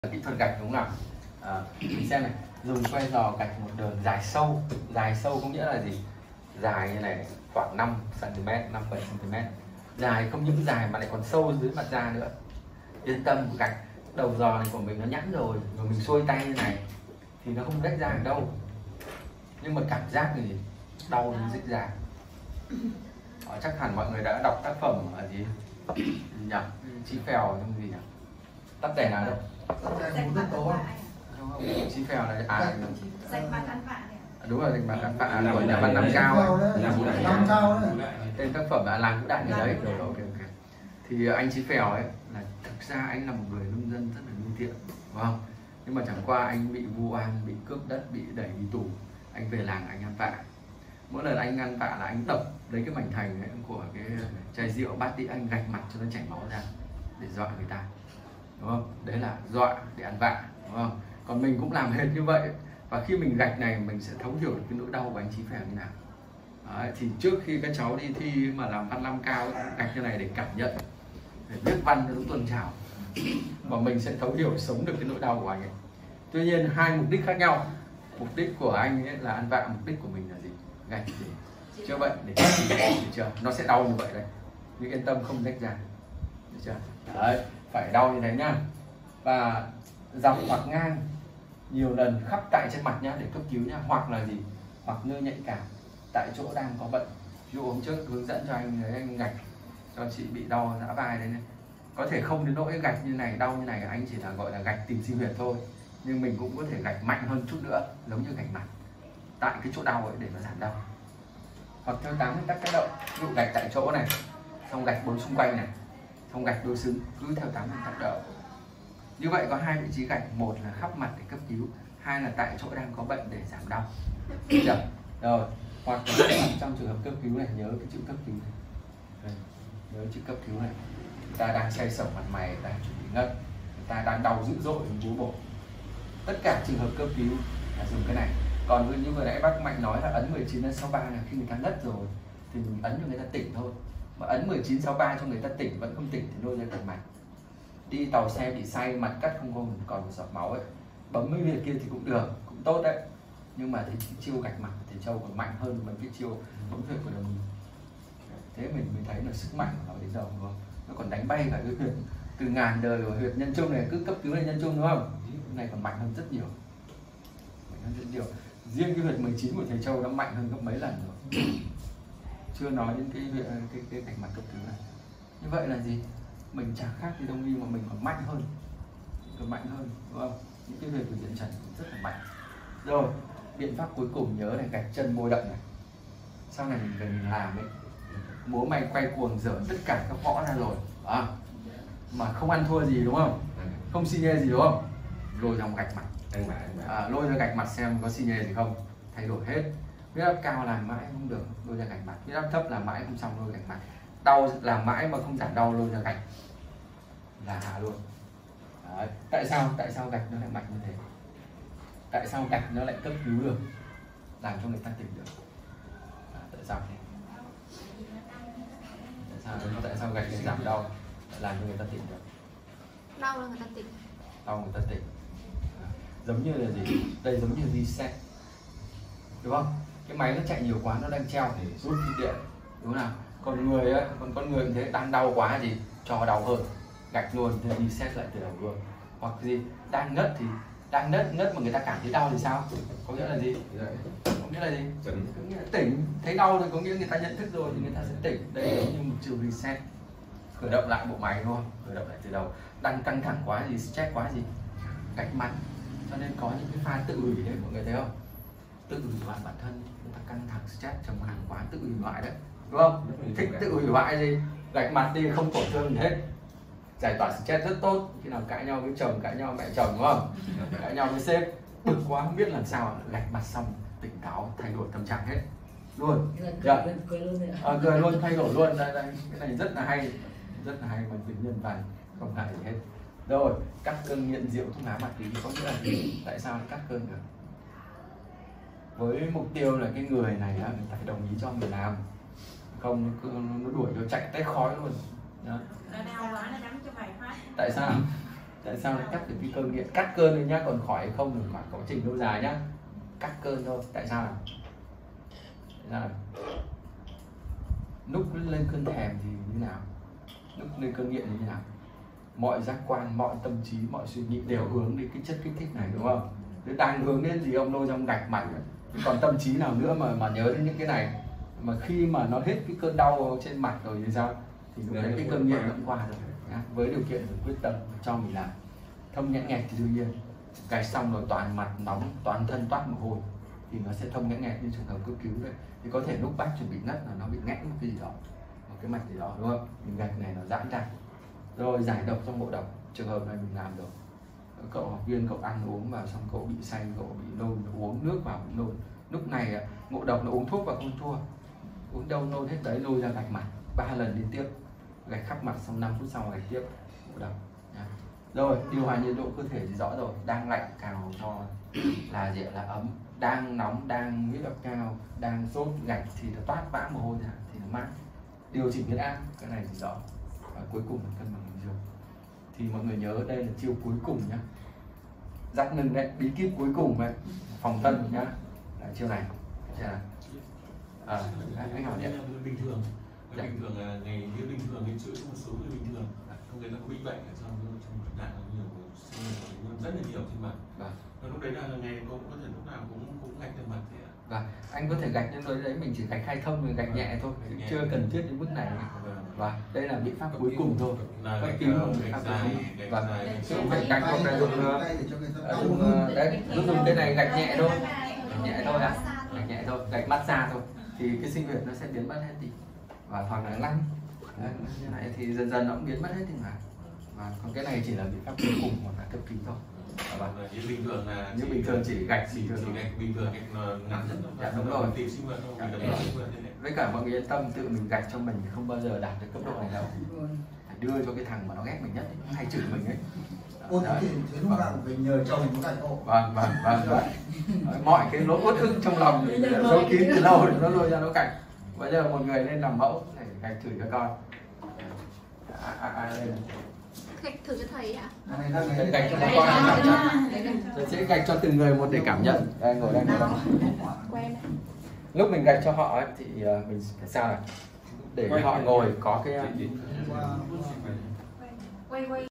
Kỹ thuật gạch đúng không nào? Mình xem này, dùng que giò gạch một đường dài sâu có nghĩa là gì? Dài như này khoảng 5 cm, 5-7 cm. Dài không những dài mà lại còn sâu dưới mặt da nữa. Yên tâm, gạch đầu giò này của mình nó nhẵn rồi mình xuôi tay như này thì nó không rách ra được đâu. Nhưng mà cảm giác thì đau như rích ra. Chắc hẳn mọi người đã đọc tác phẩm ở gì nhỉ? Chí Phèo trong gì nhỉ? Tắt đèn nào đâu? Chí Phèo là Rạch mặt ăn vạ. Đúng rồi, rạch mặt ăn vạ của nhà văn Nam Cao ấy. Tên tác phẩm là Làng Vũ Đại người đấy. Rồi, ok. Thì anh Chí Phèo ấy là thực ra anh là một người nông dân rất là lương thiện, đúng không? Nhưng mà chẳng qua anh bị vu oan, bị cướp đất, bị đẩy đi tù. Anh về làng anh ăn vạ. Mỗi lần anh ăn vạ là anh tập lấy cái mảnh thành ấy, của cái chai rượu bát đĩa, anh gạch mặt cho nó chảy máu ra để dọa người ta, đúng không? Đấy là dọa để ăn vạ, đúng không? Còn mình cũng làm hệt như vậy. Và khi mình gạch này mình sẽ thấu hiểu được cái nỗi đau của anh Chí Phèo như nào. Đấy, thì trước khi các cháu đi thi mà làm văn 5 cao gạch như này để cảm nhận, để viết văn cho nó tuần trào, và mình sẽ thấu hiểu sống được cái nỗi đau của anh ấy. Tuy nhiên hai mục đích khác nhau. Mục đích của anh ấy là ăn vạ, mục đích của mình là gì? Gạch để chữa bệnh, để chưa? Nó sẽ đau như vậy đấy, nhưng yên tâm không rách ra, được chưa? Đấy, phải đau như thế nhá. Và dọc hoặc ngang nhiều lần khắp tại trên mặt nhá để cấp cứu nhá, hoặc là gì? Hoặc nơi nhạy cảm tại chỗ đang có bệnh. Ví dụ hôm trước hướng dẫn cho anh ấy, anh gạch cho chị bị đau rã vai đấy này. Có thể không đến nỗi gạch như này, đau như này, anh chỉ là gọi là gạch tìm sinh huyệt thôi. Nhưng mình cũng có thể gạch mạnh hơn chút nữa, giống như gạch mặt tại cái chỗ đau ấy để nó giảm đau. Hoặc theo 8 nguyên tắc tác động, ví dụ gạch tại chỗ này, xong gạch bốn xung quanh này, xong gạch đôi xứng, cứ theo 8 nguyên tắc tác động. Như vậy có hai vị trí gạch, một là khắp mặt để cấp cứu, hai là tại chỗ đang có bệnh để giảm đau. Được. Rồi, hoặc là trong trường hợp cấp cứu này, nhớ cái chữ cấp cứu này. Đây, nhớ chữ cấp cứu này. Người ta đang say sẩm mặt mày, đang chuẩn bị ngất, người ta đang đau dữ dội bú bổ. Tất cả trường hợp cấp cứu là dùng cái này. Còn như vừa nãy bác Mạnh nói là ấn 19-63 là khi người ta ngất rồi thì mình ấn cho người ta tỉnh thôi. Mà ấn 19-63 cho người ta tỉnh vẫn không tỉnh thì lôi ra cạch mạch. Đi tàu xe bị say, mặt cắt không còn một giọt máu ấy, bấm mấy việc kia thì cũng được, cũng tốt đấy. Nhưng mà thì chiêu gạch mặt thì Châu còn mạnh hơn mấy cái chiêu bấm huyệt của đồng ý. Thế mình thấy là sức mạnh của nó đến đâu, đúng không? Nó còn đánh bay cả cái huyệt từ ngàn đời của huyệt nhân trung này, cứ cấp cứu này nhân trung, đúng không? Cái này còn mạnh hơn rất nhiều. Mạnh hơn rất nhiều. Riêng cái huyệt 19 của thầy Châu nó mạnh hơn gấp mấy lần rồi. Chưa nói đến cái gạch mặt cấp cứu này. Như vậy là gì? Mình chẳng khác gì đông y mà mình còn mạnh hơn, đúng không? Những cái huyệt của diện trần rất là mạnh. Rồi, biện pháp cuối cùng nhớ này, gạch chân môi động này. Sau này mình làm ấy, bố mày quay cuồng dở tất cả các võ ra rồi mà không ăn thua gì, đúng không? Không xi nhê gì, đúng không? Lôi ra một gạch mặt, lôi ra gạch mặt xem có xi nhê gì không, thay đổi hết. Huyết áp cao làm mãi không được, lôi ra gạch mặt. Huyết áp thấp làm mãi không xong, lôi gạch mặt. Đau làm mãi mà không giảm đau, lôi ra gạch là hạ luôn. Đấy. Tại sao gạch nó lại mạnh như thế? Tại sao gạch nó lại cấp cứu được, làm cho người ta tỉnh được? Tại sao thế? Tại sao gạch lại giảm đau, làm cho người ta tỉnh được? Đau là người ta tỉnh. Đau người ta tỉnh. Giống như là gì? Đây giống như reset, đúng không? Cái máy nó chạy nhiều quá, nó đang treo thì rút đi điện, đúng không nào? Còn người ấy, con người như thế đang đau quá gì cho đau hơn, gạch luôn thì reset lại từ đầu luôn. Hoặc gì đang ngất thì đang ngất mà người ta cảm thấy đau thì sao? Có nghĩa là gì? Có nghĩa là gì? Có nghĩa là tỉnh, thấy đau thì có nghĩa người ta nhận thức rồi thì người ta sẽ tỉnh. Đây là như một chiều reset, khởi động lại bộ máy, đúng không? Khởi động lại từ đầu. Đang căng thẳng quá gì, stress quá gì, gạch mặt. Cho nên có những cái pha tự hủy đấy, mọi người thấy không? Tự hủy hoại bản thân, người ta căng thẳng, stress, trầm cảm quá, tự hủy hoại đấy, đúng không? Thích tự hủy hoại gì? Gạch mặt đi, không tổn thương hết, giải tỏa stress rất tốt. Khi nào cãi nhau với chồng, cãi nhau với mẹ chồng, đúng không? Cãi nhau với sếp, bực quá không biết làm sao, gạch mặt xong tỉnh táo, thay đổi tâm trạng hết luôn. Cười luôn, thay đổi luôn. Đây, cái này rất là hay mà tính nhân văn, không hại gì hết. Rồi, cắt cơn nghiện rượu, thuốc lá, ma túy có nghĩa là gì? Tại sao lại cắt cơn được? Với mục tiêu là cái người này người ta phải đồng ý cho mình làm, không nó đuổi nó chạy tét khói luôn. Đó. Tại sao? Tại sao lại cắt được cái cơn nghiện? Cắt cơn thôi nhá, còn khỏi hay không thì phải quá trình lâu dài nhá. Cắt cơn thôi. Tại sao nào? Tại sao nào? Lúc lên cơn thèm thì như thế nào? Lúc lên cơn nghiện thì như thế nào? Mọi giác quan, mọi tâm trí, mọi suy nghĩ đều hướng đến cái chất kích thích này, đúng không? Nếu đang hướng đến gì ông lôi trong gạch mạnh, còn tâm trí nào nữa mà nhớ đến những cái này. Mà khi mà nó hết cái cơn đau trên mặt rồi thì sao? Thì lúc đấy cái cơn nghiện nó cũng qua rồi. Với điều kiện được quyết tâm cho mình làm. Thông nhẽn nghẹt thì đương nhiên gạch xong rồi toàn mặt nóng, toàn thân toát mồ hôi thì nó sẽ thông nhẽn nghẹt như trường hợp cấp cứu đấy. Thì có thể lúc bác chuẩn bị ngất là nó bị nghẽn một cái gì đó, một cái mạch gì đó, đúng không? Mình gạch này nó giãn ra rồi giải độc trong ngộ độc. Trường hợp này mình làm rồi. Cậu học viên cậu ăn uống vào xong cậu bị say, cậu bị nôn, uống nước vào cũng nôn. Lúc này ngộ độc nó uống thuốc vào không thua, uống đâu nôn hết đấy, lôi ra gạch mặt 3 lần liên tiếp, gạch khắp mặt xong 5 phút sau gạch tiếp, ngộ độc. Rồi điều hòa nhiệt độ cơ thể thì rõ rồi, đang lạnh cào cho là gì, là ấm, đang nóng, đang huyết áp cao, đang sốt gạch thì nó toát vã mồ hôi ra thì nó mát. Điều chỉnh huyết áp cái này thì rõ. Và cuối cùng là cân bằng dinh dưỡng. Thì mọi người nhớ đây là chiêu cuối cùng nhá, dắt lưng đấy, bí kíp cuối cùng đấy, phòng thân nhá, là chiêu này. Anh hỏi điện bình thường. Bình thường là ngày như bình thường thì chữa một số người bình thường không, người ta có bị bệnh ở trong mặt nạ nhiều, rất là nhiều trên mặt. Và lúc đấy là ngày cũng có thể lúc nào cũng gạch lên mặt thế ạ. Và anh có thể gạch lên tới đấy, mình chỉ gạch khai thông, mình gạch nhẹ thôi, chưa cần thiết đến mức này. Và đây là biện pháp cuối cùng thôi. Bất kỳ một biện pháp cuối cùng. Và không phải gạch hoặc là dùng đấy, dùng cái này gạch nhẹ thôi, nhẹ thôi ạ, gạch nhẹ thôi, gạch massage thôi, thì cái sinh huyệt nó sẽ biến mất hết đi. Và hoặc là lăn như này thì dần dần nó cũng biến mất hết đi mà. Và còn cái này chỉ là biện pháp cuối cùng hoặc là cấp cứu thôi. Như bình thường là như bình thường chỉ gạch bình thường, gạch ngắn rất là đúng rồi. tìm sinh vật thôi. Với cả mọi người yên tâm, tự mình gạch cho mình thì không bao giờ đạt được cấp độ này đâu. Phải đưa cho cái thằng mà nó ghét mình nhất ấy, hay chửi mình ấy. Ôi thế thì lúc nào phải nhờ chồng nó gạch hộ. Vâng. Mọi cái nỗi uất ức trong lòng thì giấu kín từ lâu thì nó lôi ra nó gạch. Bây giờ một người nên làm mẫu để gạch chửi cho con. Đây gạch thử cho thầy ạ. Gạch cho con cảm nhận. Tôi sẽ gạch cho từng người một để cảm nhận. Đây ngồi đây. Quen. Lúc mình gạch cho họ ấy, thì mình phải sao này? Để họ ngồi có cái Quay